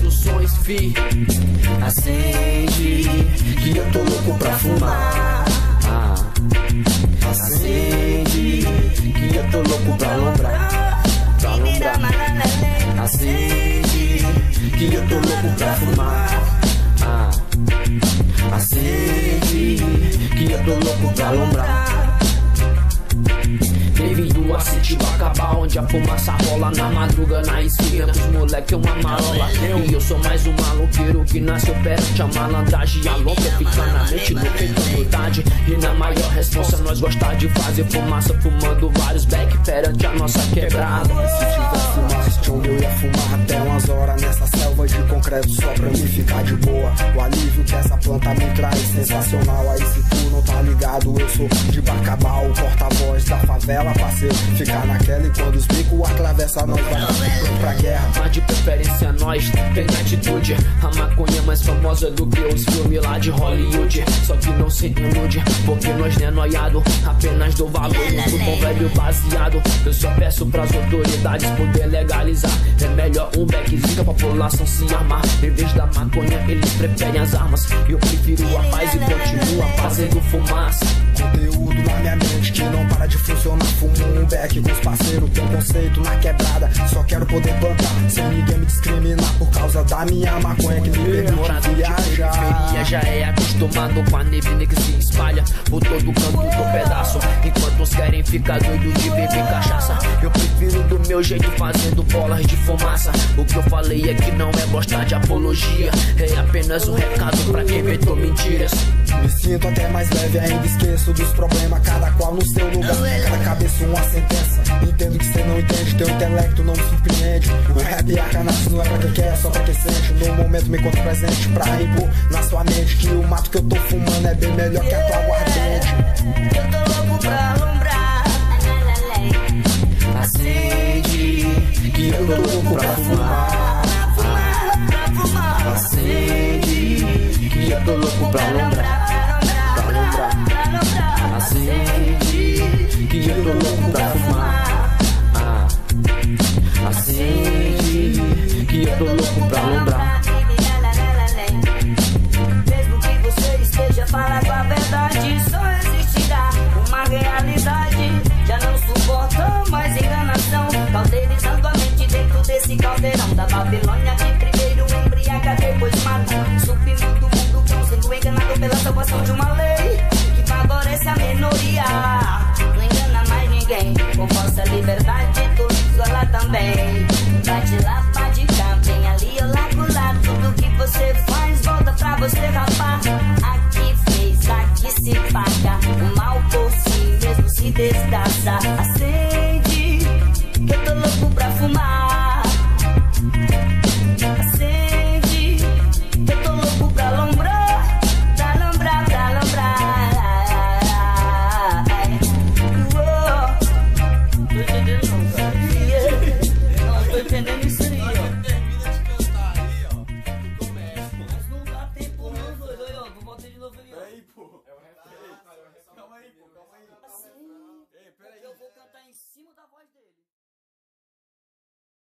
produções, fi. Acende, que eu tô louco pra fumar. Acende, que eu tô louco pra lombrar. Acende, que eu tô louco pra fumar. Acende, que eu tô louco pra lombrar. Bem-vindo a City Bacabal, onde a fumaça rola na madruga, na esquina dos moleque é uma marola. E eu sou mais um maloqueiro que nasceu perante a malandragem. A longa fica na mente do peito vontade. E na maior responsa nós gostar de fazer fumaça, fumando vários back perante a nossa quebrada. Se tivesse mais onde eu ia fumar até umas horas nessa selva de concreto só pra mim ficar de boa. O alívio que essa planta me traz, sensacional. Aí se tu não tá ligado, eu sou de Bacabal, o porta-voz da favela, parceiro. Ficar naquela e quando os bicos atravessa nós vai pra guerra. Mas de preferência nós tem atitude. A maconha mais famosa do que os filmes lá de Hollywood. Só que não se ilude, porque nós não é noiado, apenas dou valor no bom velho baseado. Eu só peço pras autoridades poder legalizar. É melhor um beckzinho pra população se armar. Em vez da maconha eles preferem as armas. Eu prefiro a paz e continuo fazendo fumaça. Conteúdo na minha mente que não para de funcionar. Fumo um beck com os parceiros, tem conceito na quebrada. Só quero poder plantar, sem ninguém me discriminar, por causa da minha maconha que me permite viajar. Já é acostumado com a neblina que se espalha por todo canto do pedaço. Enquanto uns querem ficar doido de beber cachaça, eu prefiro do meu jeito fazendo bolas de fumaça. O que eu falei é que não é gostar de apologia, é apenas um recado pra quem inventou mentiras. Me sinto até mais leve, ainda esqueço dos problemas, cada qual no seu lugar, cada cabeça uma sentença. Entendo que cê não entende, teu intelecto não me surpreende. O rap e a cannabis não é pra quem quer, é só pra quem sente. No momento me encontro presente pra impor na sua mente que o mato que eu tô fumando é bem melhor que a tua aguardente. Eu tô louco pra alumbrar. Acende, que eu tô louco pra fumar. Acende, que eu tô louco pra alumbrar. Acende, que eu tô louco pra fumar. Acende, que eu tô louco pra alumbrar. Mesmo que você esteja falando a verdade, só existirá uma realidade. Já não suporto mais enganação, cauterizando a mente dentro desse caldeirão da Babilônia, que primeiro embriaga, depois mata. Submundo o mundo, sendo enganado pela salvação de uma lei que favorece a minoria. Não engana mais ninguém, com falsa liberdade, tu isola também. Vai de lá, vai de cá, vem ali ou lá pro lado. Tudo que você faz volta pra você rapar. Aqui fez, aqui se paga. O mal por si mesmo se desgraça. Acende, que eu tô louco pra fumar. Acende, que eu tô louco pra lombrar. Pra lombrar, pra lombrar. Tô entendendo não, cara. Não, tô entendendo isso aí, ó. Termina de cantar aí, ó. Tu começa. Mas não dá tempo não, doido. Vou voltar de novo ali, ó. Peraí, pô. É o refrão. Calma aí, pô.